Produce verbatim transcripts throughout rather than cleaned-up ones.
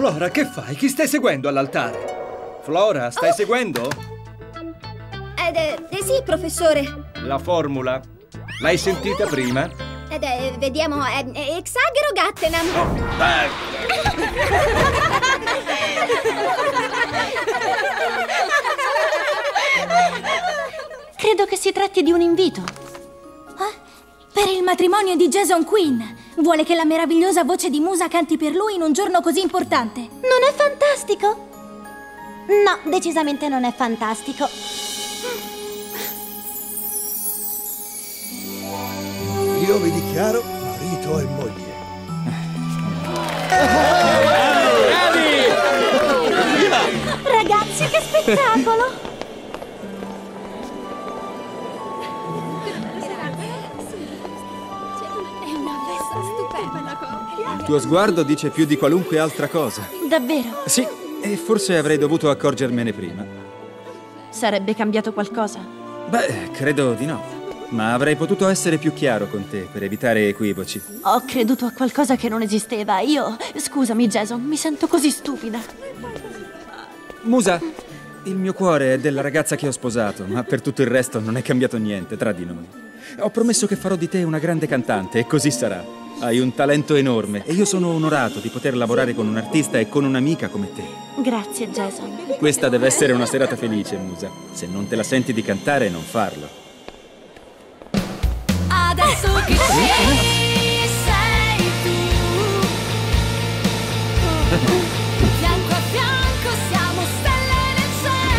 Flora, che fai? Chi stai seguendo all'altare? Flora, stai oh. seguendo? Ed eh, eh, sì, professore. La formula. L'hai sentita prima? Ed eh, vediamo, eh, eh, Exagero Gattenam. Oh, eh. Credo che si tratti di un invito. Eh? Per il matrimonio di Jason Quinn. Vuole che la meravigliosa voce di Musa canti per lui in un giorno così importante. Non è fantastico? No, decisamente non è fantastico. Io vi dichiaro marito e moglie. Ragazzi, che spettacolo! Il tuo sguardo dice più di qualunque altra cosa. Davvero? Sì, e forse avrei dovuto accorgermene prima. Sarebbe cambiato qualcosa? Beh, credo di no. Ma avrei potuto essere più chiaro con te per evitare equivoci. Ho creduto a qualcosa che non esisteva. Io... Scusami, Jason, mi sento così stupida. Musa, il mio cuore è della ragazza che ho sposato, ma per tutto il resto non è cambiato niente tra di noi. Ho promesso che farò di te una grande cantante e così sarà. Hai un talento enorme e io sono onorato di poter lavorare con un artista e con un'amica come te. Grazie, Jason. Questa deve essere una serata felice, Musa. Se non te la senti di cantare, non farlo. Adesso che ci sei tu, fianco a fianco siamo stelle nel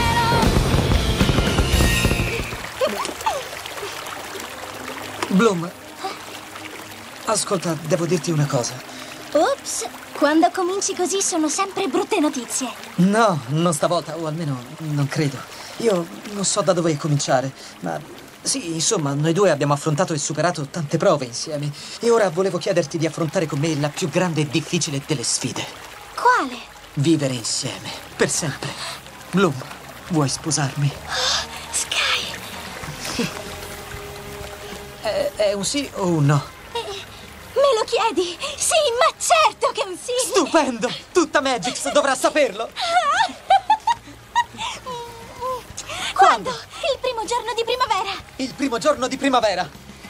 cielo. Bloom, ascolta, devo dirti una cosa. Ops, quando cominci così sono sempre brutte notizie. No, non stavolta, o almeno non credo. Io non so da dove cominciare, ma sì, insomma, noi due abbiamo affrontato e superato tante prove insieme. E ora volevo chiederti di affrontare con me la più grande e difficile delle sfide. Quale? Vivere insieme, per sempre. Bloom, vuoi sposarmi? Sky! È, è un sì o un no? Me lo chiedi? Sì, ma certo che è un sì! Stupendo! Tutta Magix dovrà saperlo! Quando? Il primo giorno di primavera! Il primo giorno di primavera!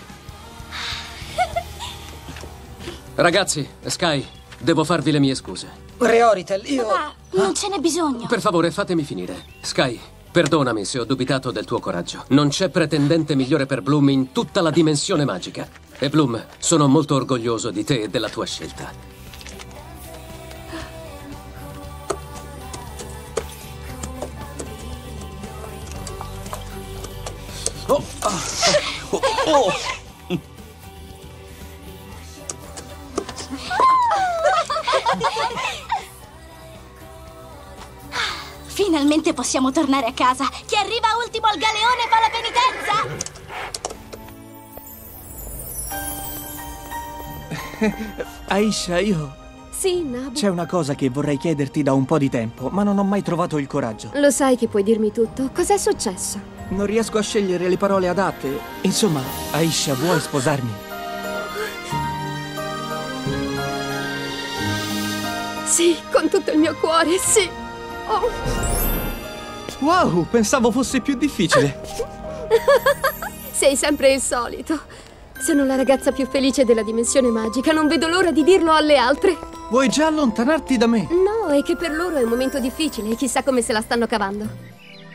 Ragazzi, Sky, devo farvi le mie scuse. Reoritel, io... Papà, non ce n'è bisogno. Per favore, fatemi finire. Sky, perdonami se ho dubitato del tuo coraggio. Non c'è pretendente migliore per Bloom in tutta la dimensione magica. E Bloom, sono molto orgoglioso di te e della tua scelta. Oh, oh, oh, oh. Finalmente possiamo tornare a casa. Chi arriva ultimo al galeone fa la penitenza. Aisha, io... Sì, Nabu. C'è una cosa che vorrei chiederti da un po' di tempo, ma non ho mai trovato il coraggio. Lo sai che puoi dirmi tutto. Cos'è successo? Non riesco a scegliere le parole adatte. Insomma, Aisha, vuoi sposarmi? Sì, con tutto il mio cuore, sì. Oh. Wow, pensavo fosse più difficile. Sei sempre il solito. Sono la ragazza più felice della dimensione magica. Non vedo l'ora di dirlo alle altre. Vuoi già allontanarti da me? No, è che per loro è un momento difficile e chissà come se la stanno cavando.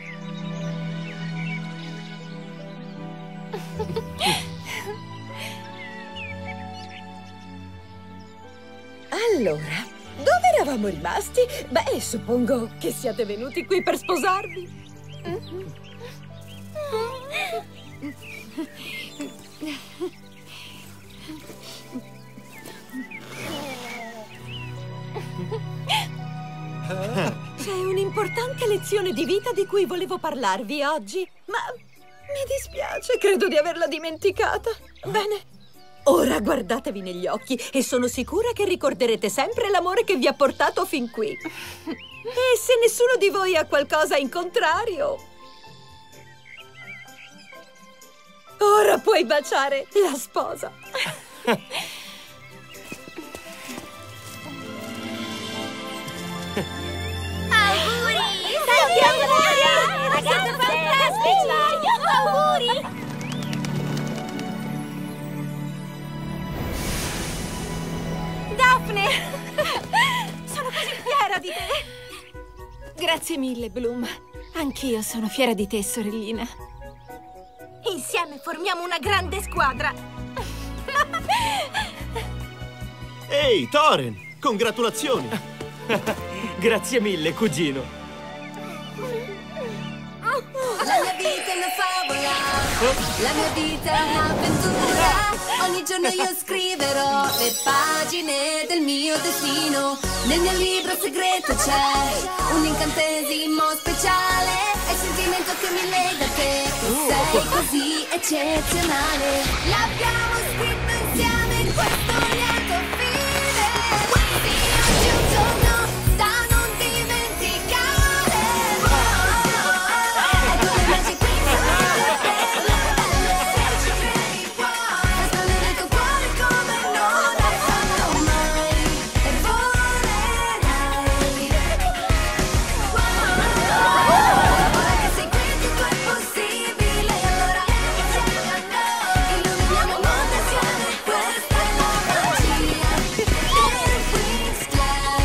Allora, dove eravamo rimasti? Beh, suppongo che siate venuti qui per sposarvi. C'è un'importante lezione di vita di cui volevo parlarvi oggi, ma mi dispiace, credo di averla dimenticata. Bene, ora guardatevi negli occhi e sono sicura che ricorderete sempre l'amore che vi ha portato fin qui. E se nessuno di voi ha qualcosa in contrario, ora puoi baciare la sposa. Siete fantastici! Auguri! Daphne! Sono così fiera di te! Grazie mille, Bloom. Anch'io sono fiera di te, sorellina. Insieme formiamo una grande squadra! Ehi, Thorin! Congratulazioni! Grazie mille, cugino. La mia vita è una favola, la mia vita è un'avventura. Ogni giorno io scriverò le pagine del mio destino. Nel mio libro segreto c'è un incantesimo speciale. È il sentimento che mi lega a te, sei così eccezionale. L'abbiamo scritto insieme in questo lieto fine. Sì, oggi è un giorno da non dimenticare. E due mesi qui sono per la pelle. Ci credi poi, restano nel tuo cuore come non hai fatto mai. E volerai. Ora che sei qui tutto è possibile. Allora insieme a noi illuminiamo il mondo insieme. Questa è la magia del Winx Club.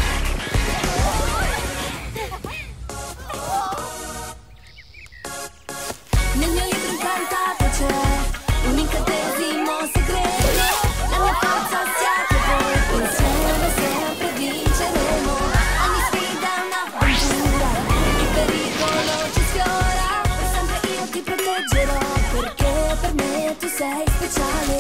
Nel mio libro incantato c'è un incantesimo segreto. La mia forza siate voi, insieme sempre vinceremo. Ogni sfida è un'avventura, il pericolo ci sfiora. Per sempre io ti proteggerò, perché per me tu sei speciale.